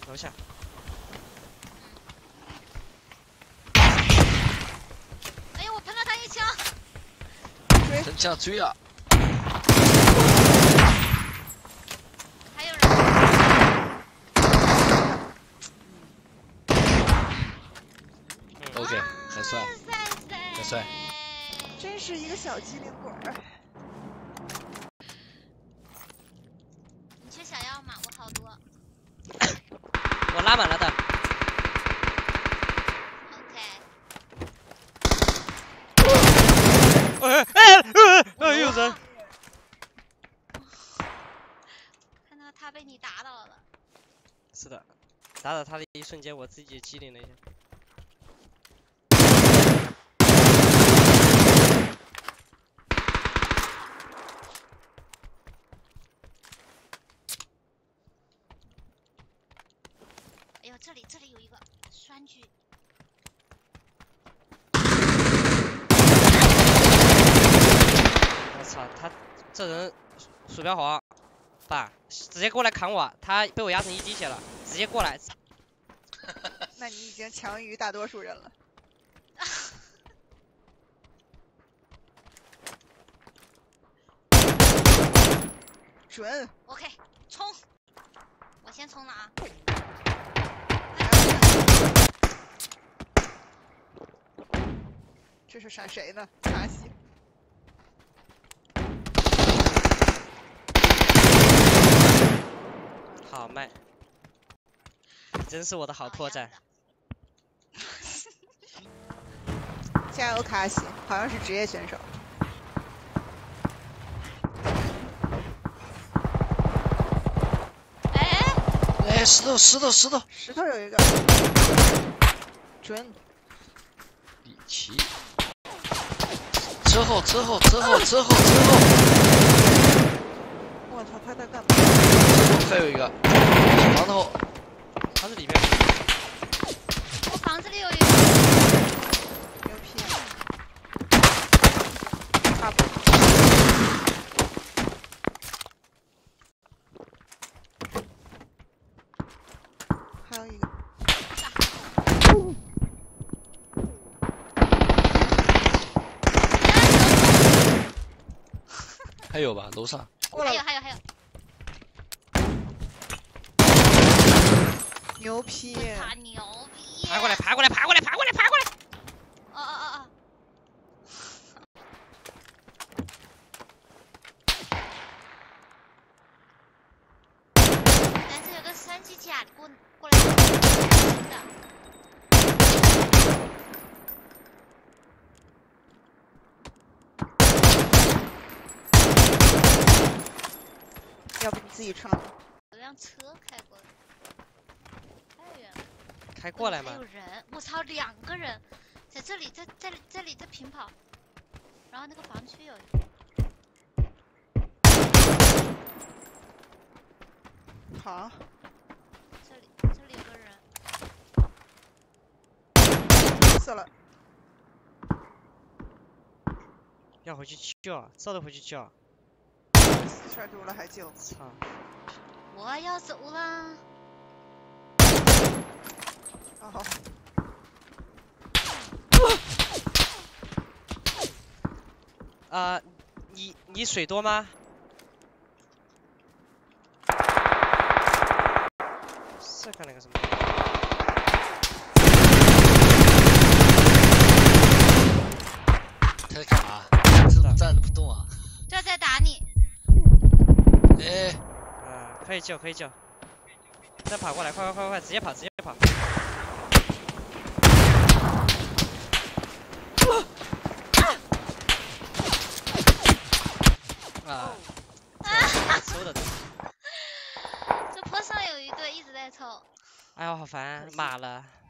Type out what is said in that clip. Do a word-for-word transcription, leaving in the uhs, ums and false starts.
楼下。 哎呀，我喷了他一枪。 真想追啊！ 还有人。 OK， 很帅，很帅， 真是一个小机灵鬼儿。 你缺小药吗？我好多。 我拉满了的。 OK。 哎哎哎哎！有人。 看到他被你打倒了。 是的，打倒他的一瞬间，我自己也机灵了一下。 哎呦，这里这里有一个栓具。 我操，他这人鼠标滑，爸，直接过来砍我，他被我压成一滴血了，直接过来。 那你已经强于大多数人了。准。 OK， 冲！我先冲了啊。 这是闪谁呢？卡西。 好卖，真是我的好拓展。 加油，卡西，好像是职业选手。 哎哎，石头，石头，石头， 石头有一个。准。 李奇。 之后，之后，之后，之后，之后。 我操，他在干嘛？ 之后还有一个，房子后， 房子里面。 我房子里有一个。 牛批。差不多。还有一个。 还有吧，楼上。 还有还有还有。 牛批！ 他牛逼！ 爬过来，爬过来，爬过来，爬过来，爬过来！ 哦哦哦哦。但是有个三级甲过过来的。 要不你自己唱？ 有辆车开过来，太远了。 开过来吗？ 还有人，我操，两个人，在这里，在在这里在平跑，然后那个房区有一个。 好。 这里这里有个人。 死了。 要回去救，这都回去救。 四圈多了还救？ 操！ 我要走了。 哦。 啊、呃，你你水多吗？是看那个什么？ 他在干嘛？怎么站着不动啊？ 这在打你。 哎， 啊、呃，可以救，可以救。再跑过来，快快快快，直接跑，直接跑。啊！抽的。 这坡上有一队一直在抽。 哎呦，好烦，马了。